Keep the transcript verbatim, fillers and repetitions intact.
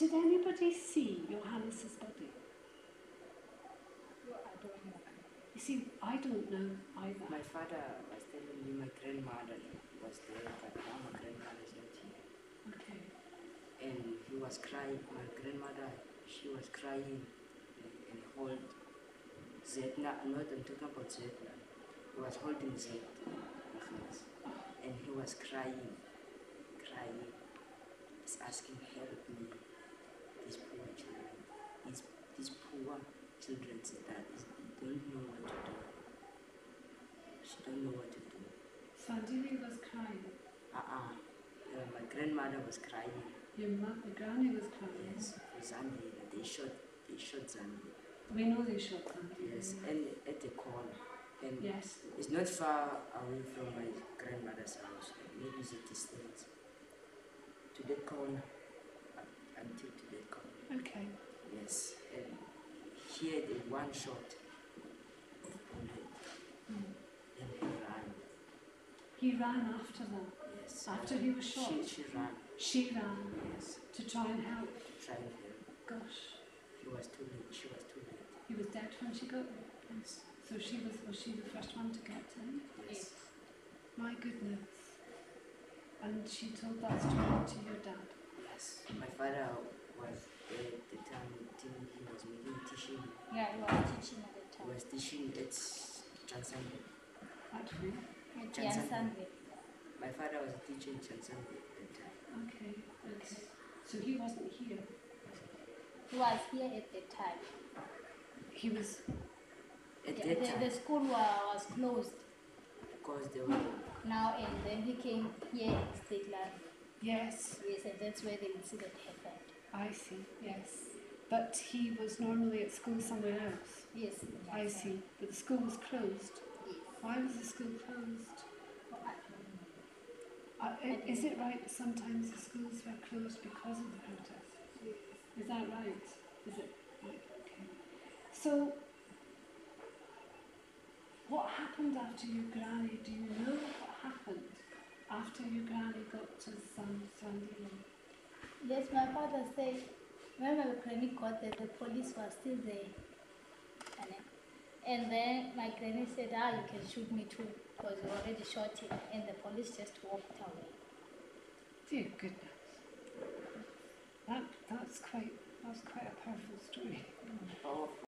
did anybody see Johannes's body? Well, I don't know. You see, I don't know either. My father was telling me my grandmother was there, but now my grandmother is not here. Okay. And he was crying. My grandmother, she was crying and, and hold Zetna. Not I'm talking about Zetna. He was holding Zet, and he was crying, crying. He's asking, help me. These poor children, these these poor children that is, don't know what to do. She don't know what to do. Sandile was crying. Uh-uh. Uh, my grandmother was crying. Your mother, Granny was crying. Yes, for Zambia. They shot, they shot Zambia. We know they shot Zambia. Yes, and at the corner. And yes. It's not far away from my grandmother's house. Maybe it's a distance. To that corner, up until to that corner. Okay. Yes, and here the one shot of bullet. Mm. And he ran. He ran after them. Yes. After he was shot. She, she ran. She ran. Yes. To try and help. Try and help. Gosh. He was too late. She was too late. He was dead when she got there. Yes. So she was was she the first one to get him? Yes. My goodness. And she told that story to your dad? Yes. My father was there at the time. He was making teaching. Yeah, he was teaching at the He time. was teaching at Chansanbe. At who? At Chansanbe. Chansanbe. My father was a teacher in Chansanbe at that time. Okay, okay. So he wasn't here? He was here at the time. He was... At Yeah, that the, time, the school wa- was closed because they were now, and then he came here in State Land. Yes, Yes, and that's where the incident happened. I see, yes. But he was normally at school somewhere else? Yes. I see. But the school was closed? Yes. Why was the school closed? Well, I don't know. Uh, i- is it right that sometimes the schools were closed because of the protests? Is that right? Is it? Right, okay. So, what happened after your granny? Do you know what happened after your granny got to San Sandile? Yes, my father said when my granny got there, the police was still there. And then, and then my granny said, ah, you can shoot me too, because you already shot him. And the police just walked away. Dear goodness. That, that's quite, that's quite a powerful story. powerful.